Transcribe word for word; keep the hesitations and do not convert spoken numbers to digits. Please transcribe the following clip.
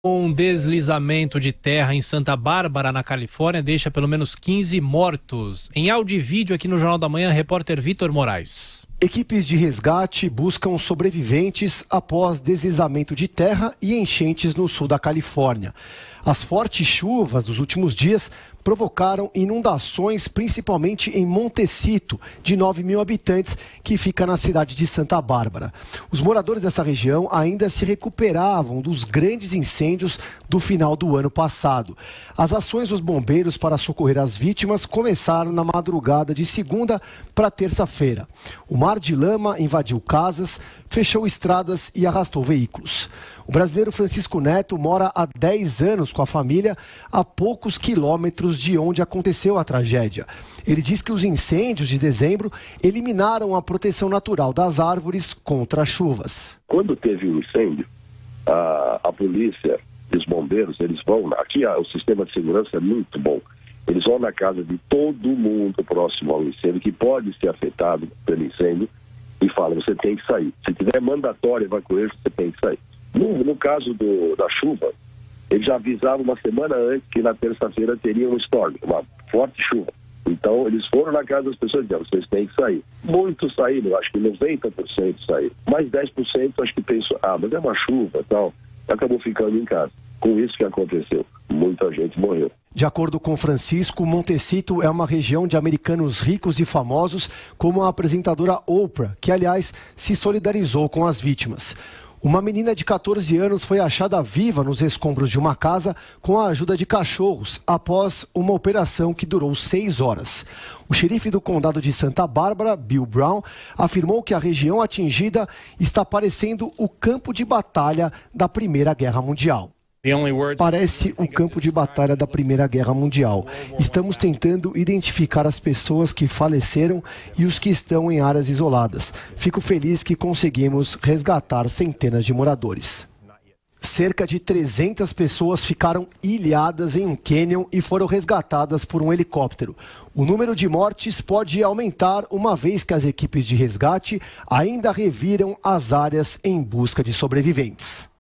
Um deslizamento de terra em Santa Bárbara, na Califórnia, deixa pelo menos quinze mortos. Em áudio e vídeo aqui no Jornal da Manhã, repórter Vitor Moraes. Equipes de resgate buscam sobreviventes após deslizamento de terra e enchentes no sul da Califórnia. As fortes chuvas dos últimos dias provocaram inundações, principalmente em Montecito, de nove mil habitantes, que fica na cidade de Santa Bárbara. Os moradores dessa região ainda se recuperavam dos grandes incêndios do final do ano passado. As ações dos bombeiros para socorrer as vítimas começaram na madrugada de segunda para terça-feira. O mar de lama invadiu casas, fechou estradas e arrastou veículos. O brasileiro Francisco Neto mora há dez anos com a família, a poucos quilômetros de onde aconteceu a tragédia. Ele diz que os incêndios de dezembro eliminaram a proteção natural das árvores contra as chuvas. Quando teve um incêndio, a, a polícia e os bombeiros, eles vão, aqui o sistema de segurança é muito bom, eles vão na casa de todo mundo próximo ao incêndio, que pode ser afetado pelo incêndio, e falam, você tem que sair. Se tiver mandatório evacuar, você tem que sair. No, no caso do, da chuva, eles já avisavam uma semana antes que na terça-feira teria um storm, uma forte chuva. Então, eles foram na casa das pessoas e disseram, vocês têm que sair. Muitos saíram, acho que noventa por cento saíram. Mais dez por cento acho que pensou, ah, mas é uma chuva e tal. Acabou ficando em casa. Com isso que aconteceu, muita gente morreu. De acordo com Francisco, Montecito é uma região de americanos ricos e famosos, como a apresentadora Oprah, que, aliás, se solidarizou com as vítimas. Uma menina de quatorze anos foi achada viva nos escombros de uma casa com a ajuda de cachorros, após uma operação que durou seis horas. O xerife do condado de Santa Bárbara, Bill Brown, afirmou que a região atingida está parecendo o campo de batalha da Primeira Guerra Mundial. Parece o campo de batalha da Primeira Guerra Mundial. Estamos tentando identificar as pessoas que faleceram e os que estão em áreas isoladas. Fico feliz que conseguimos resgatar centenas de moradores. Cerca de trezentas pessoas ficaram ilhadas em um cânion e foram resgatadas por um helicóptero. O número de mortes pode aumentar, uma vez que as equipes de resgate ainda reviram as áreas em busca de sobreviventes.